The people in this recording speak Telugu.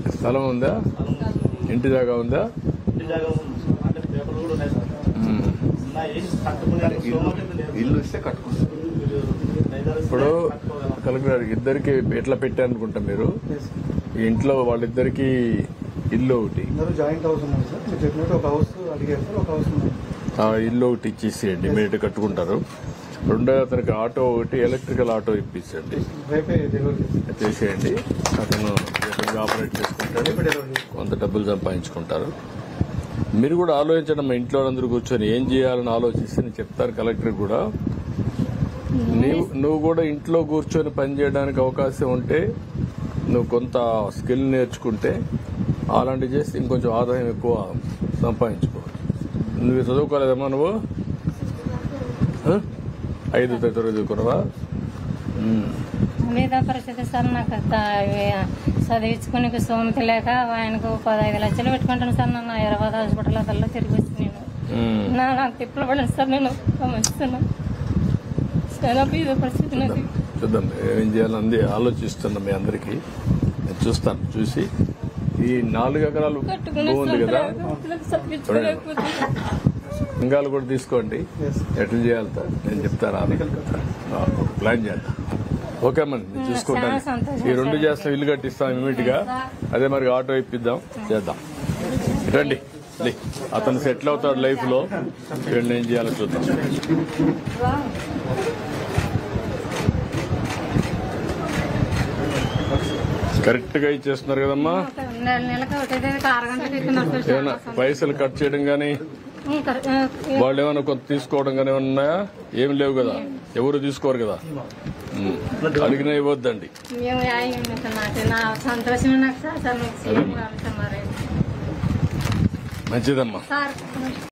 స్థలం ఉందా? ఇంటి జాగా ఉందా? ఇల్లు ఇస్తే కట్టుకుంటాం. ఇప్పుడు కలెక్టర్ ఇద్దరికి ఎట్లా పెట్టారనుకుంటా మీరు? ఈ ఇంట్లో వాళ్ళిద్దరికి ఇల్లు ఒకటి, జాయింట్ హౌస్ ఉంది సార్. మీరు చెప్పినట్టు ఒక హౌస్ అడిగారు సార్, ఒక హౌస్ ఉంది. ఆ ఇల్లు ఒకటి ఇచ్చేసేయండి, మీరు కట్టుకుంటారు. రెండో అతనికి ఆటో ఒకటి, ఎలక్ట్రికల్ ఆటో ఇప్పించండి, రేపే డెలివరీ చేసేయండి. అతను ఆపరేట్ చేసుకుంటాడు, కొంత డబ్బులు సంపాదించుకుంటారు. మీరు కూడా ఆలోచించండి, మా ఇంట్లో అందరూ కూర్చొని ఏం చేయాలని ఆలోచిస్తే నేను చెప్తారు కలెక్టర్ కూడా. నువ్వు కూడా ఇంట్లో కూర్చొని పనిచేయడానికి అవకాశం ఉంటే, నువ్వు కొంత స్కిల్ నేర్చుకుంటే అలాంటివి చేస్తే ఇంకొంచెం ఆదాయం ఎక్కువ సంపాదించుకోవచ్చు. నువ్వు చదువుకోలేదమ్మా? నువ్వు 5వ తరగతి చదువుకున్నావా? మీద పరిస్థితి సార్, నాకు చదివించుకునే స్తోమత లేక ఆయనకు 15 లక్షలు పెట్టుకుంటాను సార్. నన్ను 20 హాస్పిటల్లో తిరిగి వచ్చి నేను నా తిప్పలు పడిన సార్. నేను గమనిస్తున్నాను చాలా మీద పరిస్థితి నాకు. చూద్దాం ఏం చేయాలని ఆలోచిస్తున్నా. మీ అందరికీ నేను చూస్తాను. చూసి ఈ 4 ఎకరాలు బాగుంది కదా, లింగాలు కూడా తీసుకోండి. ఎట్లా చేయాలి నేను చెప్తాను, ప్లాన్ చేద్దాం. ఓకే అమ్మా, నేను చూసుకుంటాను. ఈ 2 చేస్తాం, ఇల్లు కట్టిస్తాం ఇమీడియట్ గా. అదే మరి ఆటో ఇప్పిద్దాం, చేద్దాం. రండి, అతను సెటిల్ అవుతాడు లైఫ్ లో. ఏం చేయాలో చూద్దాం. కరెక్ట్ గా ఇచ్చేస్తున్నారు కదమ్మా. ఏమన్నా పైసలు కట్ చేయడం గానీ, వాళ్ళు ఏమైనా కొంత తీసుకోవడం కానీ ఏమైనా ఉన్నాయా? ఏమి లేవు కదా, ఎవరు తీసుకోరు కదా. అడిగినా ఇవ్వద్దండి. మంచిదమ్మా.